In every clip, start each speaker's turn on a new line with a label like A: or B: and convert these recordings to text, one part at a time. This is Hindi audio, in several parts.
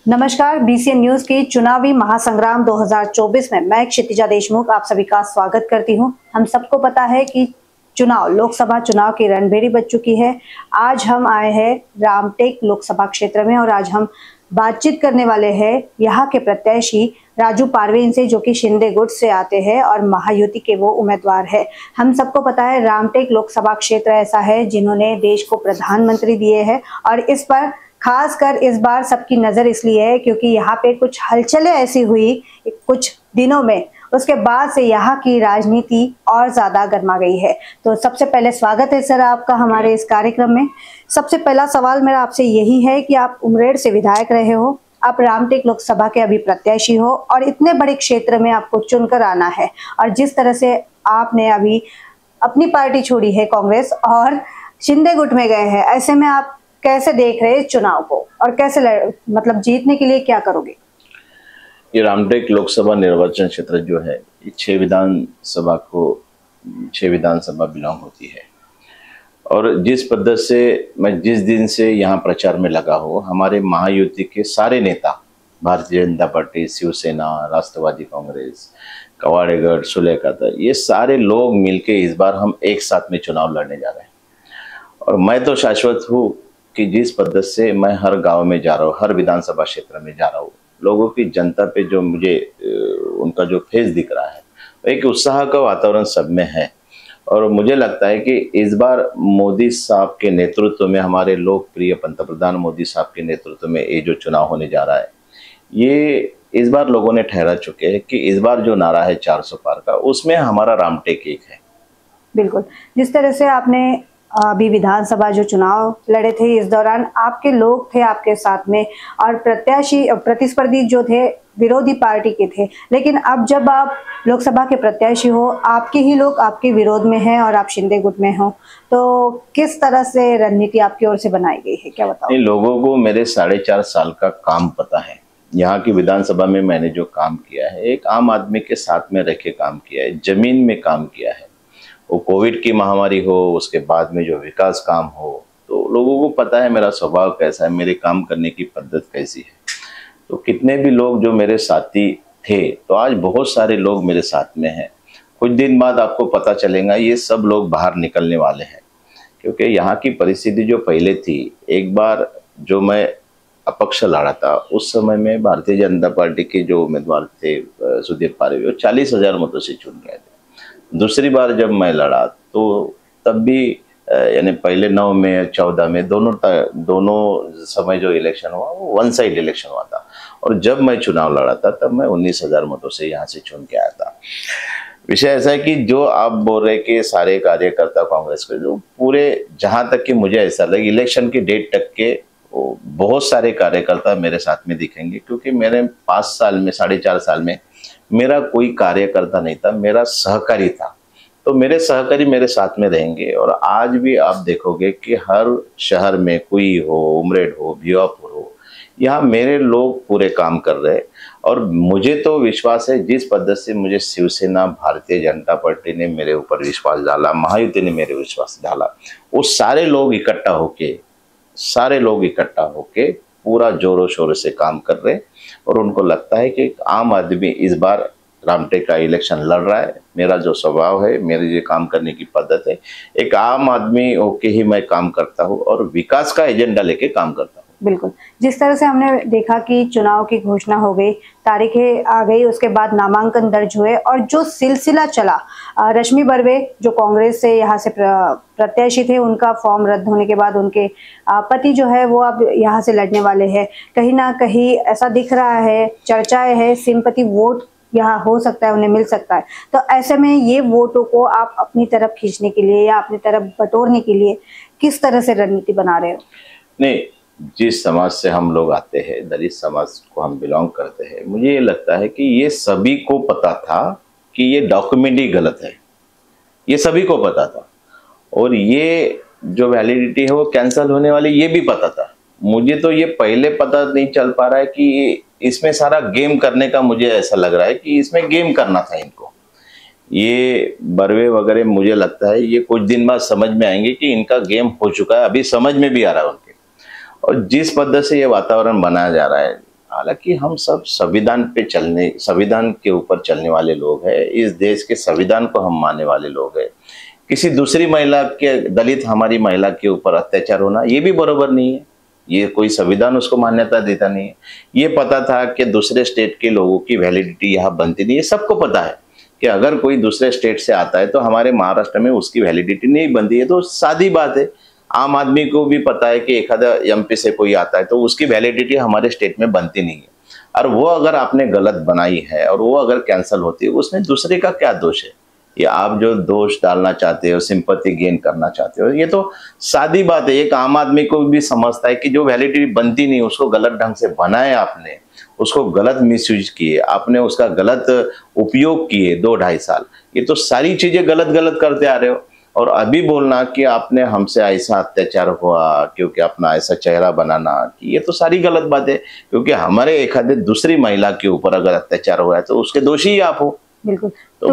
A: नमस्कार, बीसीएन न्यूज की चुनावी महासंग्राम 2024 में मैं क्षितिजा देशमुख आप सभी का स्वागत करती हूं। हम सबको पता है कि लोकसभा चुनाव की रणभेरी बज चुकी है। आज हम आए हैं रामटेक लोकसभा क्षेत्र में और आज हम बातचीत करने वाले हैं यहाँ के प्रत्याशी राजू पारवीन से, जो कि शिंदे गुट से आते हैं और महायुति के वो उम्मीदवार है। हम सबको पता है रामटेक लोकसभा क्षेत्र ऐसा है जिन्होंने देश को प्रधानमंत्री दिए हैं और इस पर खासकर इस बार सबकी नजर इसलिए है क्योंकि यहाँ पे कुछ हलचलें ऐसी हुई कुछ दिनों में, उसके बाद से यहाँ की राजनीति और ज्यादा गर्मा गई है। तो सबसे पहले स्वागत है सर आपका हमारे इस कार्यक्रम में। सबसे पहला सवाल मेरा आपसे यही है कि आप उमरेड से विधायक रहे हो, आप रामटेक लोकसभा के अभी प्रत्याशी हो और इतने बड़े क्षेत्र में आपको चुनकर आना है, और जिस तरह से आपने अभी अपनी पार्टी छोड़ी है कांग्रेस और शिंदे गुट में गए हैं, ऐसे में आप कैसे देख रहे हैं चुनाव को और कैसे मतलब जीतने के लिए क्या करोगे?
B: ये रामटेक लोकसभा निर्वाचन क्षेत्र जो है ये 6 विधानसभा बिलोंग होती है। और जिस पद्धति से मैं जिस दिन से यहाँ प्रचार में लगा हूँ, हमारे महायुति के सारे नेता, भारतीय जनता पार्टी, शिवसेना, राष्ट्रवादी कांग्रेस, कवाड़ेगढ़, सुलेखाता, ये सारे लोग मिलके इस बार हम एक साथ में चुनाव लड़ने जा रहे हैं। और मैं तो शाश्वत हूँ कि जिस पद्धति से मैं हर गांव में जा रहा हूँ, हर विधानसभा क्षेत्र में जा रहा हूँ, लोगों की जनता पे जो मुझे उनका जो फेस दिख रहा है, एक उत्साह का वातावरण सब में है। और मुझे लगता है कि इस बार मोदी साहब के नेतृत्व में, हमारे लोकप्रिय पंतप्रधान मोदी साहब के नेतृत्व में ये जो चुनाव होने जा रहा है, ये इस बार लोगों ने ठहरा चुके हैं कि इस बार जो नारा है 400 पार का, उसमें हमारा रामटेक एक है।
A: बिल्कुल, जिस तरह से आपने अभी विधानसभा जो चुनाव लड़े थे, इस दौरान आपके लोग थे आपके साथ में और प्रतिस्पर्धी जो थे विरोधी पार्टी के थे, लेकिन अब जब आप लोकसभा के प्रत्याशी हो, आपके ही लोग आपके विरोध में हैं और आप शिंदे गुट में हो, तो किस तरह से रणनीति आपकी ओर से बनाई गई है, क्या बताओ?
B: लोगों को मेरे 4.5 साल का काम पता है। यहाँ की विधानसभा में मैंने जो काम किया है, एक आम आदमी के साथ में रह के काम किया है, जमीन में काम किया है। वो कोविड की महामारी हो, उसके बाद में जो विकास काम हो, तो लोगों को पता है मेरा स्वभाव कैसा है, मेरे काम करने की पद्धति कैसी है। तो कितने भी लोग जो मेरे साथी थे, तो आज बहुत सारे लोग मेरे साथ में हैं। कुछ दिन बाद आपको पता चलेगा ये सब लोग बाहर निकलने वाले हैं, क्योंकि यहाँ की परिस्थिति जो पहले थी, एक बार जो मैं अपक्ष लड़ा था, उस समय में भारतीय जनता पार्टी के जो उम्मीदवार थे सुदीप पारवी, वो 40,000 मतों से चुन गए थे। दूसरी बार जब मैं लड़ा तो तब भी यानी पहले 9 में 14 में दोनों समय जो इलेक्शन हुआ वो वन साइड इलेक्शन हुआ था, और जब मैं चुनाव लड़ा था तब मैं 19,000 मतों से यहाँ से चुन के आया था। विषय ऐसा है कि जो आप बोल रहे कि सारे कार्यकर्ता कांग्रेस के, जो पूरे, जहाँ तक कि मुझे ऐसा लगे इलेक्शन की डेट तक के बहुत सारे कार्यकर्ता मेरे साथ में दिखेंगे, क्योंकि मेरे 5 साल में, 4.5 साल में मेरा कोई कार्यकर्ता नहीं था, मेरा सहकारी था। तो मेरे सहकारी मेरे साथ में रहेंगे। और आज भी आप देखोगे कि हर शहर में, कोई हो, उमरेड हो, भिवापुर हो, यहाँ मेरे लोग पूरे काम कर रहे हैं। और मुझे तो विश्वास है, जिस पद्धति से मुझे शिवसेना, भारतीय जनता पार्टी ने मेरे ऊपर विश्वास डाला, महायुति ने मेरे विश्वास डाला, वो सारे लोग इकट्ठा होके पूरा जोरों शोरों से काम कर रहे हैं। और उनको लगता है कि आम आदमी इस बार रामटेक का इलेक्शन लड़ रहा है। मेरा जो स्वभाव है, मेरी जो काम करने की पद्धति है, एक आम आदमी होके ही मैं काम करता हूँ और विकास का एजेंडा लेके काम करता हूँ।
A: बिल्कुल, जिस तरह से हमने देखा कि चुनाव की घोषणा हो गई, तारीखें आ गई, उसके बाद नामांकन दर्ज हुए और जो सिलसिला चला, रश्मि बर्वे जो कांग्रेस से यहाँ से प्रत्याशी थे, उनका फॉर्म रद्द होने के बाद उनके पति जो है वो अब यहाँ से लड़ने वाले हैं। कहीं ना कहीं ऐसा दिख रहा है, चर्चाएं है, सिंपैथी वोट यहाँ हो सकता है, उन्हें मिल सकता है। तो ऐसे में ये वोटों को आप अपनी तरफ खींचने के लिए या अपनी तरफ बटोरने के लिए किस तरह से रणनीति बना रहे हो?
B: नहीं, जिस समाज से हम लोग आते हैं, दलित समाज को हम बिलोंग करते हैं, मुझे ये लगता है कि ये सभी को पता था कि ये डॉक्यूमेंट ही गलत है, ये सभी को पता था। और ये जो वैलिडिटी है वो कैंसिल होने वाली, ये भी पता था। मुझे तो ये पहले पता नहीं चल पा रहा है कि इसमें सारा गेम करने का, मुझे ऐसा लग रहा है कि इसमें गेम करना था इनको। ये बर्वे वगैरह, मुझे लगता है ये कुछ दिन बाद समझ में आएंगे कि इनका गेम हो चुका है, अभी समझ में भी आ रहा है उनके। और जिस पद्धति से ये वातावरण बनाया जा रहा है, हालांकि हम सब संविधान के ऊपर चलने वाले लोग हैं। इस देश के संविधान को हम मानने वाले लोग हैं। किसी दूसरी महिला के, दलित हमारी महिला के ऊपर अत्याचार होना ये भी बराबर नहीं है। ये कोई संविधान उसको मान्यता देता नहीं है। ये पता था कि दूसरे स्टेट के लोगों की वैलिडिटी यहाँ बनती नहीं है। सबको पता है कि अगर कोई दूसरे स्टेट से आता है तो हमारे महाराष्ट्र में उसकी वैलिडिटी नहीं बनती है। तो सादी बात है, आम आदमी को भी पता है कि एखादा एमपी से कोई आता है तो उसकी वैलिडिटी हमारे स्टेट में बनती नहीं है। और वो अगर आपने गलत बनाई है और वो अगर कैंसिल होती है, उसमें दूसरे का क्या दोष है? ये आप जो दोष डालना चाहते हो, सिंपैथी गेन करना चाहते हो, ये तो सादी बात है। एक आम आदमी को भी समझता है कि जो वैलिडिटी बनती नहीं उसको गलत ढंग से बनाया आपने, उसको गलत मिसयूज किए आपने, उसका गलत उपयोग किए 2-2.5 साल। ये तो सारी चीजें गलत गलत करते आ रहे हो। और अभी बोलना कि आपने हमसे ऐसा अत्याचार हुआ क्योंकि अपना ऐसा चेहरा बनाना, कि ये तो सारी गलत बात है। क्योंकि हमारे एक आधे दूसरी महिला के ऊपर अगर अत्याचार हुआ है तो उसके दोषी ही आप हो।
A: बिल्कुल।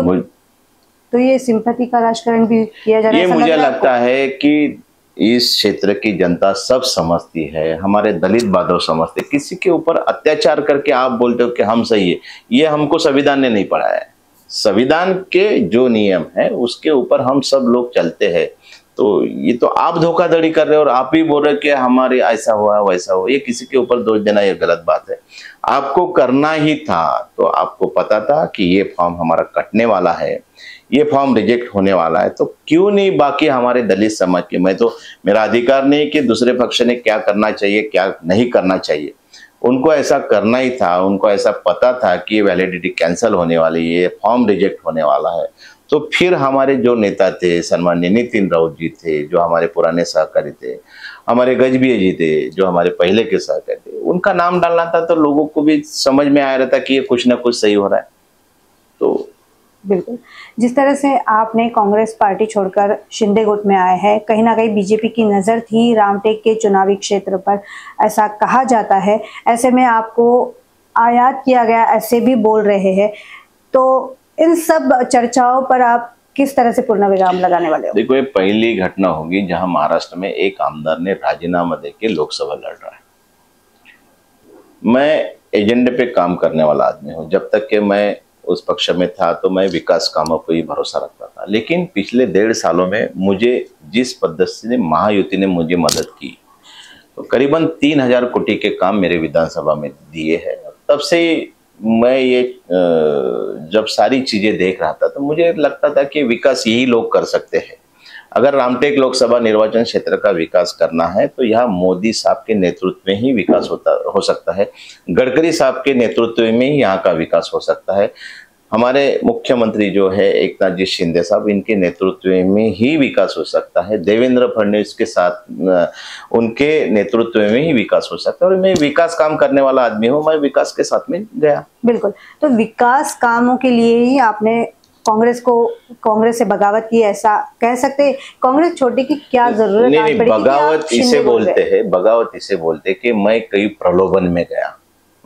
A: तो ये सिंपैथी का राजकारण भी किया जा रहा है।
B: ये मुझे लगता है कि इस क्षेत्र की जनता सब समझती है, हमारे दलित बांधव समझते। किसी के ऊपर अत्याचार करके आप बोलते हो कि हम सही है, ये हमको संविधान ने नहीं पढ़ाया है। संविधान के जो नियम है उसके ऊपर हम सब लोग चलते हैं। तो ये तो आप धोखाधड़ी कर रहे हो और आप ही बोल रहे कि हमारे ऐसा हुआ वैसा हुआ। ये किसी के ऊपर दोष देना ये गलत बात है। आपको करना ही था तो आपको पता था कि ये फॉर्म हमारा कटने वाला है, ये फॉर्म रिजेक्ट होने वाला है, तो क्यों नहीं बाकी हमारे दलित समाज के, मैं तो, मेरा अधिकार नहीं कि दूसरे पक्ष ने क्या करना चाहिए क्या नहीं करना चाहिए। उनको ऐसा करना ही था, उनको ऐसा पता था कि ये वैलिडिटी कैंसिल होने वाली है, ये फॉर्म रिजेक्ट होने वाला है। तो फिर हमारे जो नेता थे, सम्माननीय नितिन राउत जी थे, जो हमारे पुराने सहकारी थे, हमारे गजबीये जी थे जो हमारे पहले के सहकारी थे, उनका नाम डालना था तो लोगों को भी समझ में आ रहा था कि ये कुछ ना कुछ सही हो रहा है। तो
A: बिल्कुल, जिस तरह से आपने कांग्रेस पार्टी छोड़कर शिंदे गुट में आए हैं, कहीं ना कहीं बीजेपी की नज़र थी रामटेक के चुनावी क्षेत्र पर, ऐसा कहा जाता है। ऐसे में आपको आयात किया गया ऐसे भी बोल रहे हैं, तो इन सब चर्चाओं पर आप किस तरह से पूर्ण विराम लगाने वाले हो?
B: देखो, ये पहली घटना होगी जहां महाराष्ट्र में एक आमदार ने राजीनामा देके लोकसभा लड़ रहा है। मैं एजेंडे पे काम करने वाला आदमी हूँ। जब तक कि मैं उस पक्ष में था तो मैं विकास कामों पर ही भरोसा रखता था। लेकिन पिछले 1.5 सालों में मुझे जिस पद्धति से महायुति ने मुझे मदद की, तो करीबन 3000 कोटी के काम मेरे विधानसभा में दिए हैं। तब से मैं ये जब सारी चीजें देख रहा था तो मुझे लगता था कि विकास यही लोग कर सकते हैं। अगर रामटेक लोकसभा निर्वाचन क्षेत्र का विकास करना है तो यहाँ मोदी साहब के नेतृत्व में ही विकास हो सकता है। गडकरी साहब के नेतृत्व में ही यहाँ का विकास हो सकता है। हमारे मुख्यमंत्री जो है एकनाथ जी शिंदे साहब, इनके नेतृत्व में ही विकास हो सकता है। देवेंद्र फडणवीस के साथ उनके नेतृत्व में ही विकास हो सकता है। और मैं विकास काम करने वाला आदमी हूँ, मैं विकास के साथ में गया।
A: बिल्कुल, तो विकास कामों के लिए ही आपने कांग्रेस से बगावत की, ऐसा कह सकते? कांग्रेस छोड़ने की क्या जरूरत?
B: नहीं, बगावत इसे बोलते हैं, बगावत इसे बोलते कि मैं कई प्रलोभन में गया।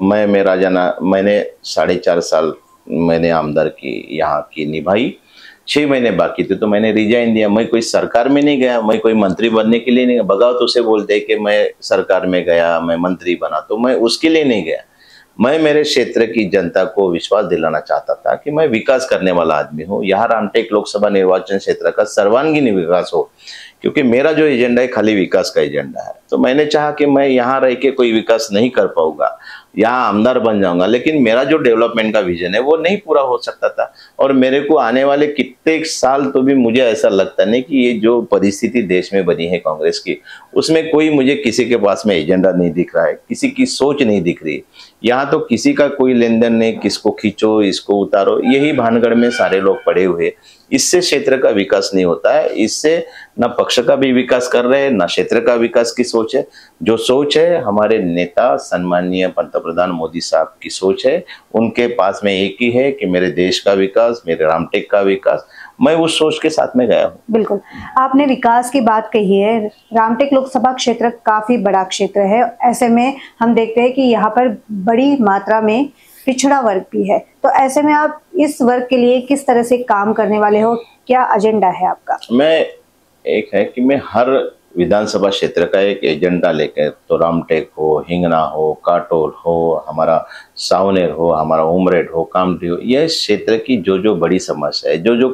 B: मैंने 4.5 साल मैंने आमदार की यहाँ की निभाई, 6 महीने बाकी थे तो मैंने रिजाइन दिया। मैं कोई सरकार में नहीं गया, मैं कोई मंत्री बनने के लिए नहीं गया। बगावत उसे बोलते कि मैं सरकार में गया, मैं मंत्री बना, तो मैं उसके लिए नहीं गया। मैं मेरे क्षेत्र की जनता को विश्वास दिलाना चाहता था कि मैं विकास करने वाला आदमी हूँ। यहाँ रामटेक लोकसभा निर्वाचन क्षेत्र का सर्वांगीण विकास हो, क्योंकि मेरा जो एजेंडा है खाली विकास का एजेंडा है। तो मैंने चाहा कि मैं यहाँ रह के कोई विकास नहीं कर पाऊंगा, यहाँ आमदार बन जाऊंगा, लेकिन मेरा जो डेवलपमेंट का विजन है वो नहीं पूरा हो सकता था। और मेरे को आने वाले कितने साल तो भी मुझे ऐसा लगता नहीं कि ये जो परिस्थिति देश में बनी है कांग्रेस की, उसमें कोई मुझे किसी के पास में एजेंडा नहीं दिख रहा है, किसी की सोच नहीं दिख रही। यहाँ तो किसी का कोई लेन देन नहीं, किसको खींचो इसको उतारो, यही भानगढ़ में सारे लोग पड़े हुए। इससे क्षेत्र का विकास नहीं होता है। इससे न पक्ष का भी विकास कर रहे हैं, न क्षेत्र का विकास की सोच है। जो सोच है हमारे नेता सम्माननीय पंतप्रधान मोदी साहब की सोच है। उनके पास में एक ही है कि मेरे देश का विकास, मेरे रामटेक का विकास। मैं उस सोच के साथ में गया हूँ।
A: बिल्कुल, आपने विकास की बात कही है। रामटेक लोकसभा क्षेत्र काफी बड़ा क्षेत्र है। ऐसे में हम देखते हैं कि यहाँ पर बड़ी मात्रा में पिछड़ा वर्ग भी है। तो ऐसे में आप इस वर्ग के लिए किस तरह से काम करने वाले हो? क्या एजेंडा है आपका?
B: मैं एक है कि मैं हर विधानसभा क्षेत्र का एक एजेंडा लेकर, तो रामटेक हो, हिंगना हो, काटोल हो, हमारा सावनेर हो, हमारा उमरेड हो, कामठी हो, यह क्षेत्र की जो जो बड़ी समस्या है, जो जो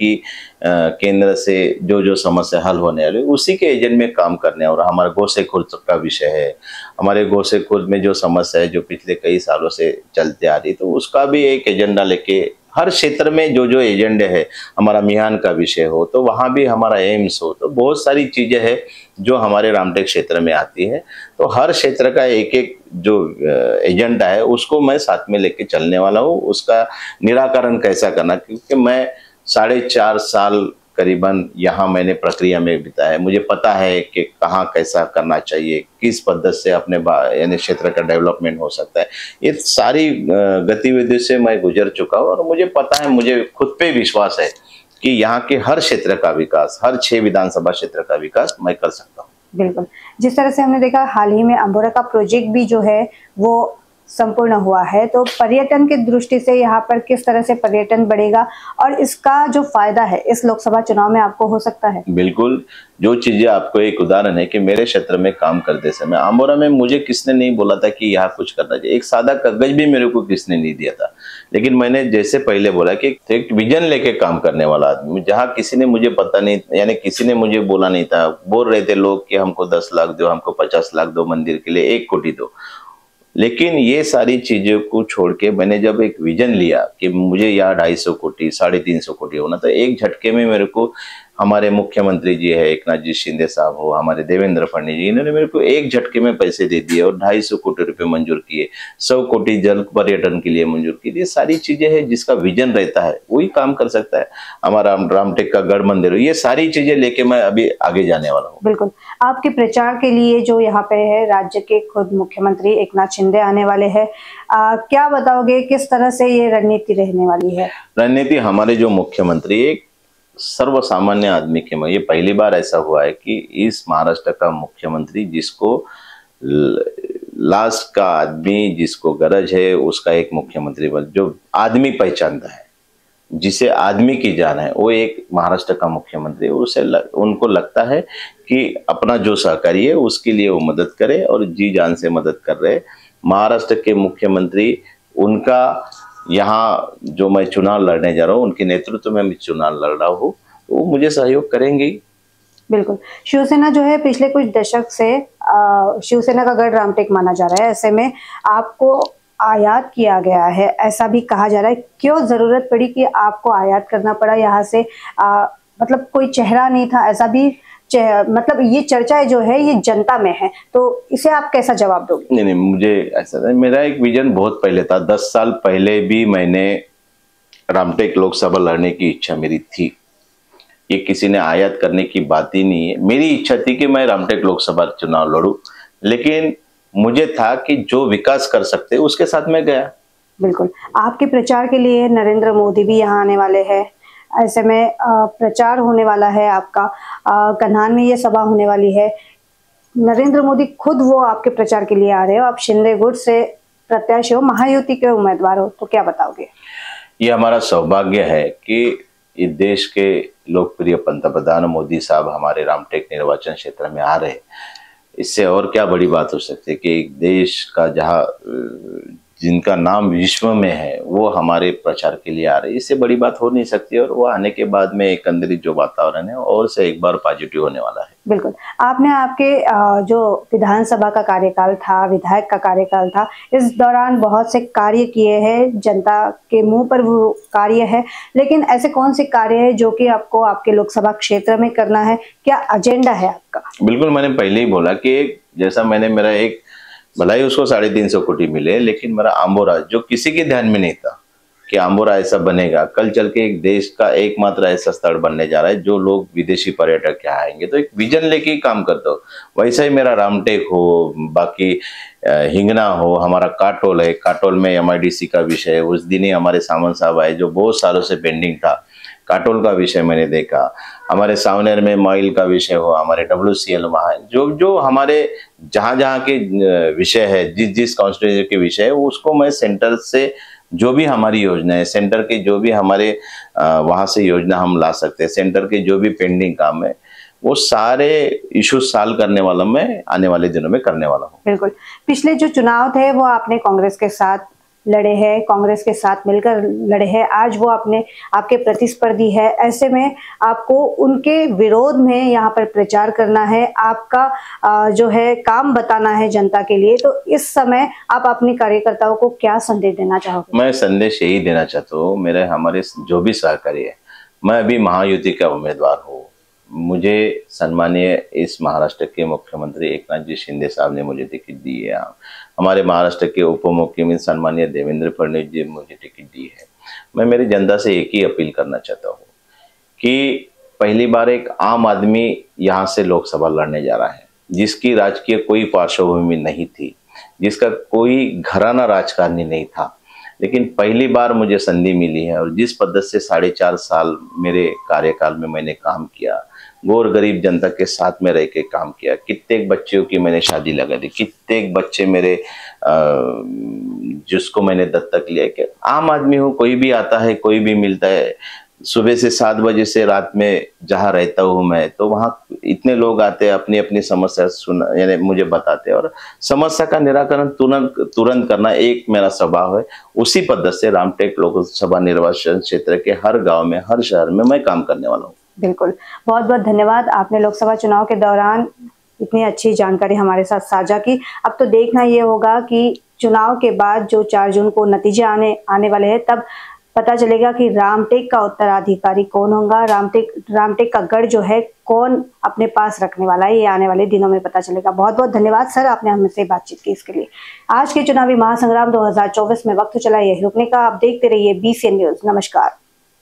B: केंद्र से जो जो समस्या हल होने वाली, उसी के एजेंडे में काम करने। और हमारा गोसे खुर्द का विषय है, हमारे गोसे खुर्द में जो समस्या है जो पिछले कई सालों से चलते आ रही, तो उसका भी एक एजेंडा लेके हर क्षेत्र में जो जो एजेंडे है, हमारा मिहान का विषय हो तो वहाँ भी हमारा एम्स हो, तो बहुत सारी चीज़ें हैं जो हमारे रामटेक क्षेत्र में आती है। तो हर क्षेत्र का एक एक जो एजेंडा है उसको मैं साथ में लेके चलने वाला हूँ। उसका निराकरण कैसा करना, क्योंकि मैं 4.5 साल करीबन यहाँ मैंने प्रक्रिया में बिताया है। मुझे पता है कि कहाँ कैसा करना चाहिए, किस पद्धति से अपने यानी क्षेत्र का डेवलपमेंट हो सकता है। ये सारी गतिविधियों से मैं गुजर चुका हूँ और मुझे पता है, मुझे खुद पे विश्वास है कि यहाँ के हर क्षेत्र का विकास, हर 6 विधानसभा क्षेत्र का विकास मैं कर सकता हूँ।
A: बिल्कुल, जिस तरह से हमने देखा हाल ही में अम्बोरा का प्रोजेक्ट भी जो है वो संपूर्ण हुआ है, तो पर्यटन की दृष्टि से यहाँ पर किस तरह से पर्यटन बढ़ेगा और इसका जो फायदा है इस लोकसभा चुनाव में आपको हो सकता है?
B: बिल्कुल, जो चीजें, आपको एक उदाहरण है कि मेरे क्षेत्र में काम करते समय अम्बोरा में मुझे किसने नहीं बोला था कि यहाँ कुछ करना चाहिए, एक सादा कागज भी मेरे को किसने नहीं दिया था। लेकिन मैंने जैसे पहले बोला कि एक विजन लेके काम करने वाला आदमी, जहाँ किसी ने मुझे पता नहीं, यानी किसी ने मुझे बोला नहीं था। बोल रहे थे लोग कि हमको 10 लाख दो, हमको 50 लाख दो, मंदिर के लिए 1 कोटी दो। लेकिन ये सारी चीजों को छोड़ के मैंने जब एक विजन लिया कि मुझे यहाँ 250 कोटी 350 कोटी होना, तो एक झटके में मेरे को हमारे मुख्यमंत्री जी है एकनाथ जी शिंदे साहब हो, हमारे देवेंद्र फडणवीस जी, इन्होंने मेरे को एक झटके में पैसे दे दिए और 250 कोटी रुपए मंजूर किए, 100 कोटी जल पर्यटन के लिए मंजूर किए। ये सारी चीजें हैं, जिसका विजन रहता है वही काम कर सकता है। हमारा रामटेक का गढ़ मंदिर, ये सारी चीजें लेके मैं अभी आगे जाने वाला हूँ।
A: बिल्कुल, आपके प्रचार के लिए जो यहाँ पे है राज्य के खुद मुख्यमंत्री एकनाथ शिंदे आने वाले हैं, क्या बताओगे किस तरह से ये रणनीति रहने वाली है?
B: रणनीति, हमारे जो मुख्यमंत्री एक सर्वसामान्य आदमी के में, ये पहली बार ऐसा हुआ है कि इस महाराष्ट्र का मुख्यमंत्री, जिसको लास्ट का आदमी जिसको गरज है उसका एक मुख्यमंत्री बन, जो आदमी पहचानता है, जिसे आदमी की जान है, वो एक महाराष्ट्र का मुख्यमंत्री। उसे उनको लगता है कि अपना जो सहकारी है उसके लिए वो मदद करे और जी जान से मदद कर रहे। महाराष्ट्र के मुख्यमंत्री, उनका यहाँ जो मैं चुनाव लड़ने जा रहा हूँ, उनके नेतृत्व में मैं चुनाव लड़ रहा हूँ, तो वो मुझे सहयोग करेंगे।
A: बिल्कुल, शिवसेना जो है पिछले कुछ दशक से शिवसेना का गढ़ रामटेक माना जा रहा है, ऐसे में आपको आयात किया गया है, ऐसा भी कहा जा रहा है। क्यों जरूरत पड़ी कि आपको आयात करना पड़ा यहाँ से? मतलब कोई चेहरा नहीं था, ऐसा भी मतलब ये चर्चा जो है ये जनता में है, तो इसे आप कैसा जवाब दोगे?
B: नहीं, मुझे ऐसा नहीं, मेरा एक विजन बहुत पहले था। 10 साल पहले भी मैंने रामटेक लोकसभा लड़ने की इच्छा मेरी थी। ये किसी ने आयात करने की बात ही नहीं है। मेरी इच्छा थी कि मैं रामटेक लोकसभा चुनाव लड़ूं, लेकिन मुझे था कि जो विकास कर सकते उसके साथ में गया।
A: बिल्कुल, आपके प्रचार के लिए नरेंद्र मोदी भी यहाँ आने वाले हैं, ऐसे में प्रचार होने वाला है आपका, कन्हान में ये सभा होने वाली है। नरेंद्र मोदी खुद वो आपके प्रचार के लिए आ रहे हो, आप शिंदे गुट से प्रत्याशी हो, महायुति के उम्मीदवार हो, तो क्या बताओगे?
B: ये हमारा सौभाग्य है कि इस देश के लोकप्रिय पंतप्रधान मोदी साहब हमारे रामटेक निर्वाचन क्षेत्र में आ रहे। इससे और क्या बड़ी बात हो सकती है कि एक देश का जहाँ जिनका नाम विश्व में है वो हमारे प्रचार के लिए आ रहे, इससे बड़ी बात हो नहीं सकती। और वो आने के बाद में एक अंदर जो वातावरण है और से एक बार पॉजिटिव होने वाला है। बिल्कुल,
A: आपने आपके जो विधानसभा का कार्यकाल था, विधायक का कार्यकाल था, इस दौरान बहुत से कार्य किए हैं, जनता के मुंह पर वो कार्य है, लेकिन ऐसे कौन से कार्य है जो कि आपको आपके लोकसभा क्षेत्र में करना है? क्या एजेंडा है आपका?
B: बिल्कुल, मैंने पहले ही बोला कि जैसा मैंने मेरा एक, भला ही उसको 350 कोटी मिले, लेकिन मेरा अम्बोरा जो किसी के ध्यान में नहीं था कि अम्बोरा ऐसा बनेगा, कल चल के एक देश का एकमात्र ऐसा स्थल बनने जा रहा है जो लोग विदेशी पर्यटक यहाँ आएंगे। तो एक विजन लेके ही काम करता हूँ। वैसा ही मेरा रामटेक हो, बाकी हिंगना हो, हमारा काटोल है, काटोल में MIDC का विषय है। उस दिन ही हमारे सामंत साहब आए, जो बहुत सालों से पेंडिंग था, काटोल का विषय मैंने देखा। हमारे सावनेर में मॉइल का विषय हो, हमारे WCL वहाँ जो जो हमारे जहाँ के विषय है, जिस कॉन्स्टिट्यूएंसी के विषय है, उसको मैं सेंटर से जो भी हमारी योजना है, सेंटर के जो भी हमारे वहाँ से योजना हम ला सकते हैं, सेंटर के जो भी पेंडिंग काम है वो सारे इश्यूज सॉल्व करने वाला मैं आने वाले दिनों में करने वाला हूँ।
A: बिल्कुल। पिछले जो चुनाव थे वो आपने कांग्रेस के साथ लड़े हैं, कांग्रेस के साथ मिलकर लड़े हैं, आज वो आपके प्रतिस्पर्धी है। ऐसे में आपको उनके विरोध में यहाँ पर प्रचार करना है, आपका जो है काम बताना है जनता के लिए। तो इस समय आप अपने कार्यकर्ताओं को क्या संदेश देना चाहोगे?
B: मैं संदेश यही देना चाहता हूँ, मेरे हमारे जो भी सहकारी है, मैं अभी महायुति का उम्मीदवार हूँ। मुझे सम्मानीय इस महाराष्ट्र के मुख्यमंत्री एकनाथ जी शिंदे साहब ने मुझे टिकट दी है। हमारे महाराष्ट्र के उप मुख्यमंत्री सम्मानीय देवेंद्र फडणवीस जी मुझे टिकट दी है। मैं मेरी जनता से एक ही अपील करना चाहता हूँ कि पहली बार एक आम आदमी यहाँ से लोकसभा लड़ने जा रहा है, जिसकी राजकीय कोई पार्श्वभूमि नहीं थी, जिसका कोई घराना राजकारणी नहीं था, लेकिन पहली बार मुझे संधि मिली है। और जिस पद्धति से 4.5 साल मेरे कार्यकाल में मैंने काम किया, गौर गरीब जनता के साथ में रह के काम किया, कितने बच्चों की मैंने शादी लगा दी, कितने बच्चे मेरे जिसको मैंने दत्तक लिया। कि आम आदमी हूँ, कोई भी आता है, कोई भी मिलता है। सुबह से 7 बजे से रात में जहाँ रहता हूँ मैं, तो वहाँ इतने लोग आते हैं, अपनी अपनी समस्या यानी मुझे बताते हैं, और समस्या का निराकरण तुरंत करना एक मेरा स्वभाव है। उसी पद्धति से रामटेक लोकसभा निर्वाचन क्षेत्र के हर गांव में, हर शहर में मैं काम करने वाला हूँ।
A: बिल्कुल, बहुत बहुत धन्यवाद। आपने लोकसभा चुनाव के दौरान इतनी अच्छी जानकारी हमारे साथ साझा की। अब तो देखना ये होगा कि चुनाव के बाद जो 4 जून को नतीजे आने वाले हैं, तब पता चलेगा कि रामटेक का उत्तराधिकारी कौन होगा, रामटेक का गढ़ जो है कौन अपने पास रखने वाला है, ये आने वाले दिनों में पता चलेगा। बहुत बहुत धन्यवाद सर, आपने हमसे बातचीत की इसके लिए। आज के चुनावी महासंग्राम 2024 में वक्त चला यही रुकने का। आप देखते रहिए BCN न्यूज। नमस्कार।